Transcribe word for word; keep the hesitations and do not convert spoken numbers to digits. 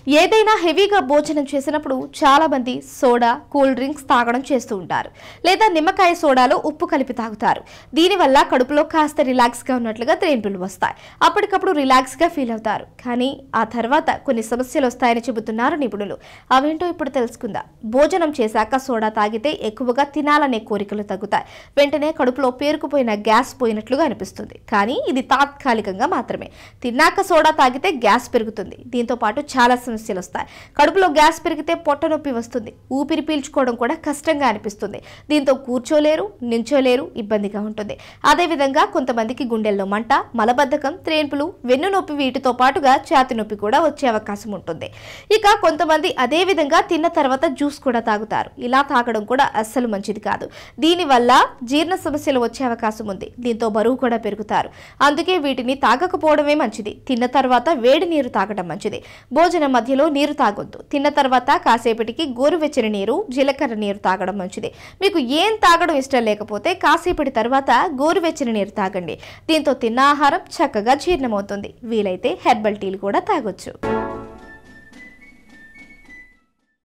ఏదైనా హెవీగా భోజనం చేసినప్పుడు చాలా మంది సోడా కూల్ డ్రింక్స్ తాగడం చేస్తూ ఉంటారు, లేదా నిమ్మకాయ సోడాలో ఉప్పు కలిపి తాగుతారు. దీనివల్ల కడుపులో కాస్త రిలాక్స్ గా ఉన్నట్లుగా తేన్పులు వస్తాయి. అప్పటికప్పుడు రిలాక్స్ గా ఫీల్ అవుతారు. కానీ ఆ తర్వాత కొన్ని సమస్యలు వస్తాయని చెబుతున్నారు నిపుణులు. అవేంటో ఇప్పుడు తెలుసుకుందాం. భోజనం చేశాక సోడా తాగితే ఎక్కువగా తినాలనే కోరికలు తగ్గుతాయి. వెంటనే కడుపులో పేరుకుపోయిన గ్యాస్ పోయినట్లుగా అనిపిస్తుంది. కానీ ఇది తాత్కాలికంగా మాత్రమే. తిన్నాక సోడా తాగితే గ్యాస్ పెరుగుతుంది. దీంతో పాటు చాలా సమస్యలు వస్తాయి. కడుపులో గ్యాస్ పెరిగితే పొట్ట నొప్పి వస్తుంది. ఊపిరి పీల్చుకోవడం కూడా కష్టంగా అనిపిస్తుంది. దీంతో కూర్చోలేరు, నించోలేరు, ఇబ్బందిగా ఉంటుంది. అదేవిధంగా కొంతమందికి గుండెల్లో మంట, మలబద్ధకం, త్రేన్పులు, వెన్ను నొప్పి వీటితో పాటుగా ఛాతి నొప్పి కూడా వచ్చే అవకాశం ఉంటుంది. ఇక కొంతమంది అదే విధంగా తిన్న తర్వాత జ్యూస్ కూడా తాగుతారు. ఇలా తాగడం కూడా అస్సలు మంచిది కాదు. దీనివల్ల జీర్ణ సమస్యలు వచ్చే అవకాశం ఉంది. దీంతో బరువు కూడా పెరుగుతారు. అందుకే వీటిని తాగకపోవడమే మంచిది. తిన్న తర్వాత వేడి నీరు తాగడం మంచిది. భోజనం మధ్యలో నీరు తాగొద్దు. తిన్న తర్వాత కాసేపటికి గోరువెచ్చని నీరు, జీలకర్ర నీరు తాగడం మంచిది. మీకు ఏం తాగడం ఇష్టం లేకపోతే కాసేపటి తర్వాత గోరువెచ్చని నీరు తాగండి. దీంతో తిన్న ఆహారం చక్కగా జీర్ణమవుతుంది. వీలైతే హెర్బల్ టీలు కూడా తాగొచ్చు.